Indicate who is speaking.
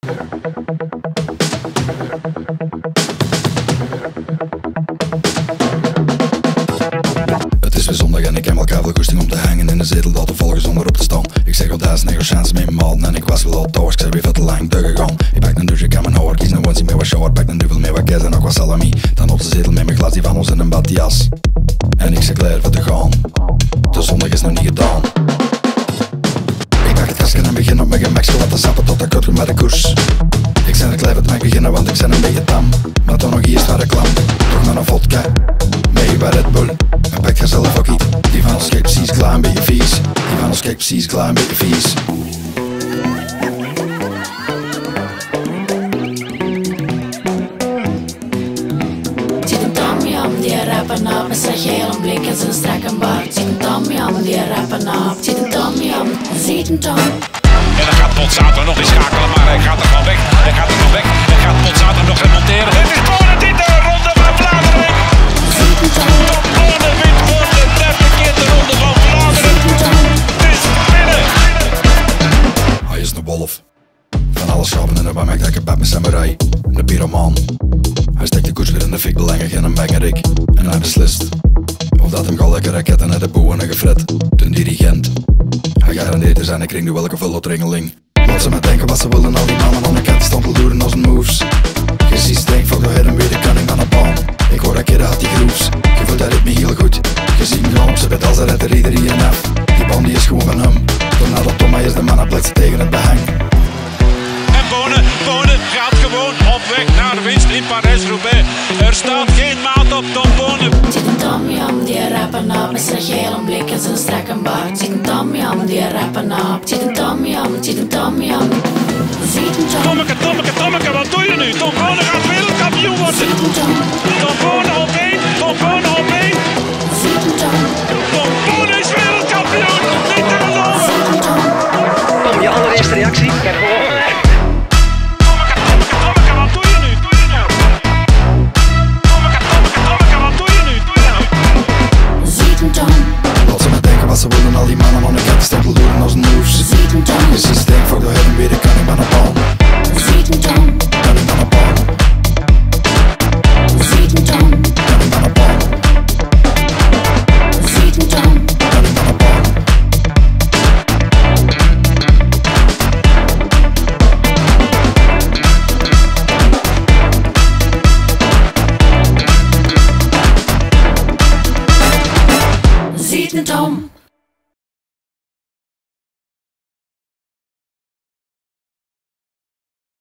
Speaker 1: Het is weer zondag en ik heb elkaar veel goesting om te hangen in de zetel dat te volgen zonder op te staan. Ik zeg al 1000 chance met mijn maten en ik was wel al touwers, ik zei weer veel te lang te gegaan. Ik pak een douche, ik kan mijn houwer, kies een onesie met wat shower, pak een duvel met wat kaas en nog wat salami. Dan op de zetel met mijn glas die van ons in een badjas. En ik zeg klaar voor te gaan, de zondag is nog niet gedaan. Ik pak het kastje en begin op mijn gemak, laat de sappen tot ik uitkom met de koers. Ik zijn er klaar voor het mag beginnen, want ik ben een beetje tam. Maar dan nog eerst naar de klam, toch naar een vodka, mee bij Red Bull. En pak jezelf ook iets, die van ons kijkt precies klaar een beetje vies. Die van ons kijkt precies klaar een beetje vies.
Speaker 2: Ziet een Tommy om die rappen op met zijn gele blik en zijn strakke baard. Ziet een Tommy om die rappen op, ziet een Tommy om, ziet een Tom.
Speaker 3: En dan gaat Potzater nog eens schakelen, maar hij gaat er gewoon weg. Hij gaat er gewoon weg. Hij gaat Potzater nog remonteren. Het is Bonen die de ronde van Vlaanderen. Tom Bonen wint voor de derde keer de ronde van Vlaanderen. Het is binnen.
Speaker 1: Hij is een wolf. Van alle schapen in de bam, ik lekker bed met samurai. Een pyromaan. Hij steekt de koers weer in de fik, belangrijk in een bangerik. En hij beslist of dat hem gelijke raketten naar de boeien en gefret. De dirigent. Hij garandeert er zijn een kring, nu welke vullotringeling. Laat ze maar denken wat ze willen, al die mannen aan de kant die staan te loeren als een moves. Je ziet stenk, fuck de head en weer de koning van de baan. Ik hoor dat kidden had die grooves, je voelt dat ritme heel goed. Je ziet hem gaan op zijn bed als hij redt er iedereen af. Die baan die is gewoon van hem. Daarna dat Tom, hij is de man, hij plitst tegen het behang.
Speaker 3: En Bonen gaat gewoon op weg naar de winst in Parijs-Roubaix. Er staat geen maat op Tom Bonen.
Speaker 2: Ziet een Tommy om die rappen op met zijn gele blik en zijn strakke baard. Ziet een Tommy om die rappen op, ziet een Tommy om, ziet een Tommy om, ziet een Tom.
Speaker 3: Tommeke, wat doe je nu? Tom Bonen gaat wereldkampioen worden.
Speaker 2: Ziet een Tom.
Speaker 3: Tom Bonen